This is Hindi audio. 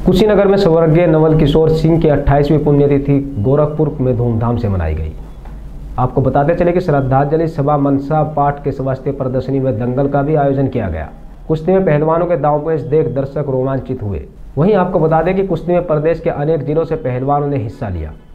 कुशीनगर में स्वर्गीय नवल किशोर सिंह की 28वीं पुण्यतिथि गोरखपुर में धूमधाम से मनाई गई। आपको बताते चले कि श्रद्धांजलि सभा, मनसा पाठ के स्वास्थ्य प्रदर्शनी व दंगल का भी आयोजन किया गया। कुश्ती में पहलवानों के दांवपेच देख दर्शक रोमांचित हुए। वहीं आपको बता दें कि कुश्ती में प्रदेश के अनेक जिलों से पहलवानों ने हिस्सा लिया।